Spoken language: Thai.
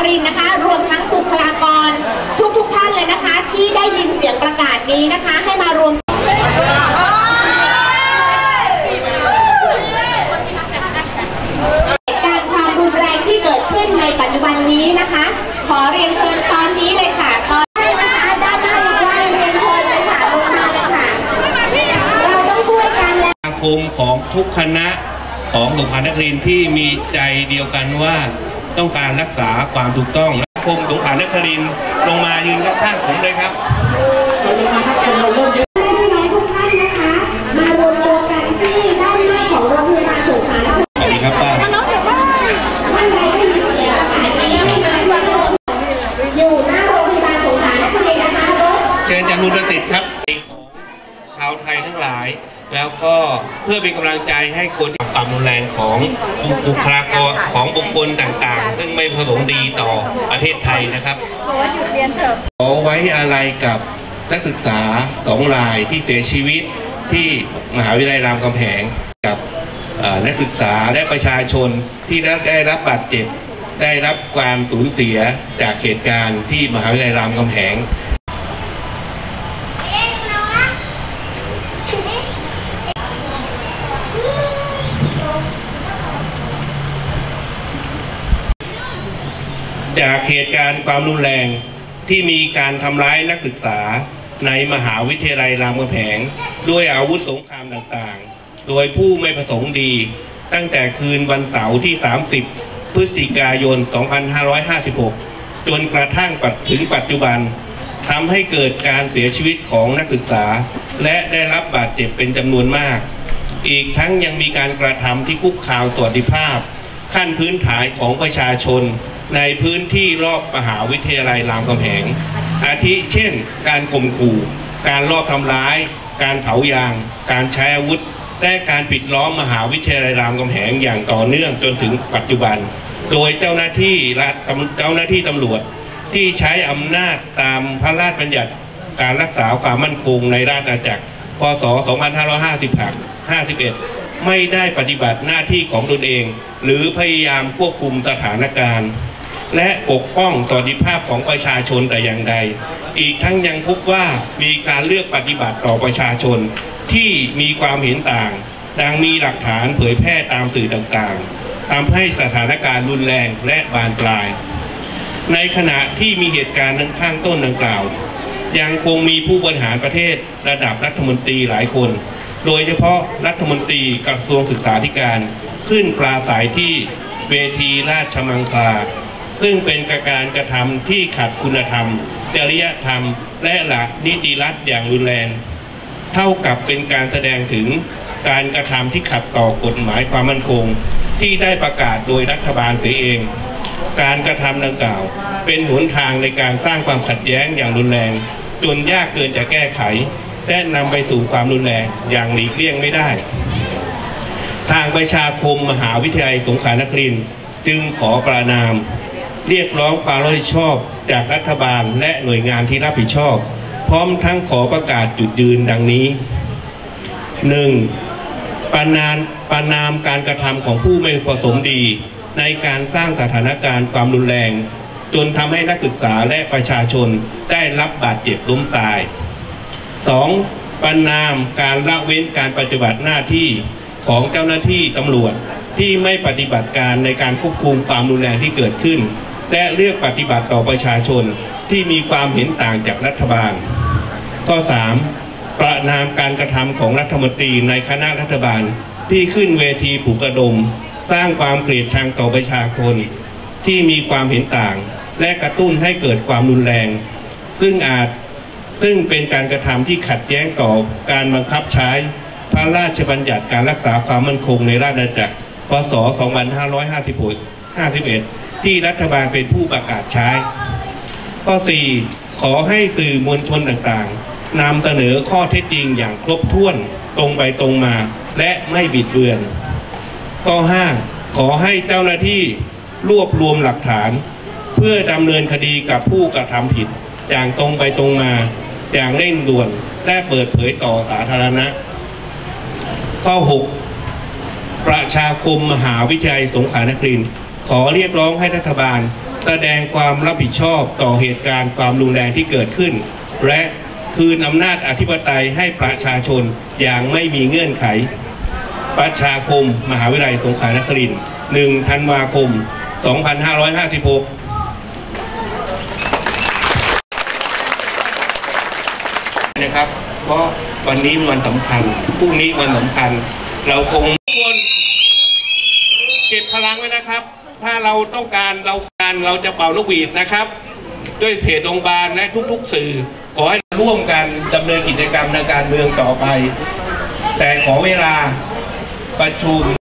รินทร์นะคะรวมทั้งบุคลากรทุกท่านเลยนะคะที่ได้ยินเสียงประกาศนี้นะคะให้มารวมการความรุนแรงที่เกิดขึ้นในปัจจุบันนี้นะคะขอเรียนเชิญตอนนี้เลยค่ะตอนนี้นะคะด้านหน้าอีกว่าเรียนเชิญเลยค่ะลงมาเลยค่ะเราต้องช่วยกันและสมาคมของทุกคณะของสงขลานครินทร์ที่มีใจเดียวกันว่าต้องการรักษาความถูกต้องสมาคมสงขลานครินทร์ลงมายืนข้างๆผมเลยครับมารวมตัวกันที่ด้านหน้าของโรงพยาบาลสงขลานครินทร์สวัสดีครับป้าอยู่หน้าโรงพยาบาลสงขลานครินทร์นะคะเชิญจากคุณประสิทธิ์ครับชาวไทยทั้งหลายแล้วก็เพื่อเป็นกำลังใจให้คนที่ความรุนแรงของบุคลากรของบุคคลต่างๆซึ่งไม่ประสงค์ดีต่อประเทศไทยนะครับขอไว้อะไรกับนักศึกษา2 รายที่เสียชีวิตที่มหาวิทยาลัยรามคำแหงกับนักศึกษาและประชาชนที่ได้รับบาดเจ็บได้รับความสูญเสียจากเหตุการณ์ที่มหาวิทยาลัยรามคำแหงจากเหตุการณ์ความรุนแรงที่มีการทำร้ายนักศึกษาในมหาวิทยาลัยรามคำแหงด้วยอาวุธสงครามต่างๆโดยผู้ไม่ประสงค์ดีตั้งแต่คืนวันเสาร์ที่30 พฤศจิกายน 2556 จนกระทั่งถึงปัจจุบันทำให้เกิดการเสียชีวิตของนักศึกษาและได้รับบาดเจ็บเป็นจำนวนมากอีกทั้งยังมีการกระทำที่คุกคามสวัสดิภาพขั้นพื้นฐานของประชาชนในพื้นที่รอบมหาวิทยาลัยรามคำแหงอาทิเช่นการข่มขู่การลอบทำร้ายการเผายางการใช้อาวุธและการปิดล้อมมหาวิทยาลัยรามคำแหงอย่างต่อเนื่องจนถึงปัจจุบันโดยเจ้าหน้าที่ตำรวจที่ใช้อำนาจตามพระราชบัญญัติการรักษาความมั่นคงในราชอาณาจักรพ.ศ. 2551ไม่ได้ปฏิบัติหน้าที่ของตนเองหรือพยายามควบคุมสถานการณ์และปกป้องสวัสดิภาพของประชาชนแต่อย่างใดอีกทั้งยังพบว่ามีการเลือกปฏิบัติต่อประชาชนที่มีความเห็นต่างดังมีหลักฐานเผยแพร่ตามสื่อต่างๆทำให้สถานการณ์รุนแรงและบานปลายในขณะที่มีเหตุการณ์ข้างต้นดังกล่าวยังคงมีผู้บริหารประเทศระดับรัฐมนตรีหลายคนโดยเฉพาะรัฐมนตรีกระทรวงศึกษาธิการขึ้นปราศัยที่เวทีราชมังคลาซึ่งเป็นการกระทำที่ขัดคุณธรรมจริยธรรมและหลักนิติรัฐอย่างรุนแรงเท่ากับเป็นการแสดงถึงการกระทำที่ขัดต่อกฎหมายความมั่นคงที่ได้ประกาศโดยรัฐบาลเสียเองการกระทำดังกล่าวเป็นหนทางในการสร้างความขัดแย้งอย่างรุนแรงจนยากเกินจะแก้ไขและนำไปสู่ความรุนแรงอย่างหลีกเลี่ยงไม่ได้ทางประชาคมมหาวิทยาลัยสงขลานครินทร์จึงขอประณามเรียกร้องความรับผิดชอบจากรัฐบาลและหน่วยงานที่รับผิดชอบพร้อมทั้งขอประกาศจุดยืนดังนี้ 1. ประณามการกระทำของผู้ไม่ประสงค์ดีในการสร้างสถานการณ์ความรุนแรงจนทำให้นักศึกษาและประชาชนได้รับบาดเจ็บล้มตาย 2. ประณามการละเว้นการปฏิบัติหน้าที่ของเจ้าหน้าที่ตำรวจที่ไม่ปฏิบัติการในการควบคุมความรุนแรงที่เกิดขึ้นและเลือกปฏิบัติต่อประชาชนที่มีความเห็นต่างจากรัฐบาลข้อ 3. ประณามการกระทำของรัฐมนตรีในคณะรัฐบาลที่ขึ้นเวทีปลุกระดมสร้างความเกลียดชังต่อประชาชนที่มีความเห็นต่างและกระตุ้นให้เกิดความรุนแรงซึ่งเป็นการกระทำที่ขัดแย้งต่อการบังคับใช้พระราชบัญญัติการรักษาความมั่นคงในราชอาณาจักรพ.ศ. 2551ที่รัฐบาลเป็นผู้ประกาศใช้ข้อ 4. ขอให้สื่อมวลชนต่างๆนำเสนอข้อเท็จจริงอย่างครบถ้วนตรงไปตรงมาและไม่บิดเบือนข้อ 5. ขอให้เจ้าหน้าที่รวบรวมหลักฐานเพื่อดำเนินคดีกับผู้กระทำผิดอย่างตรงไปตรงมาอย่างเร่งด่วนและเปิดเผยต่อสาธารณะข้อ 6. ประชาคมมหาวิทยาลัยสงขลานครินทร์ขอเรียกร้องให้รัฐบาลแสดงความรับผิดชอบต่อเหตุการณ์ความรุนแรงที่เกิดขึ้นและคืนอำนาจอธิปไตยให้ประชาชนอย่างไม่มีเงื่อนไขประชาคมมหาวิทยาลัยสงขลานครินทร์ 1 ธันวาคม 2556 นะครับเพราะวันนี้วันสำคัญพรุ่งนี้วันสำคัญเราคงควรเก็บพลังไว้นะครับ ถ้าเราต้องการเราจะเป่านกหวีดนะครับด้วยเพจโรงพยาบาลและทุกๆสื่อขอให้ร่วมกันดำเนินกิจกรรมทางการเมืองต่อไปแต่ขอเวลาประชุม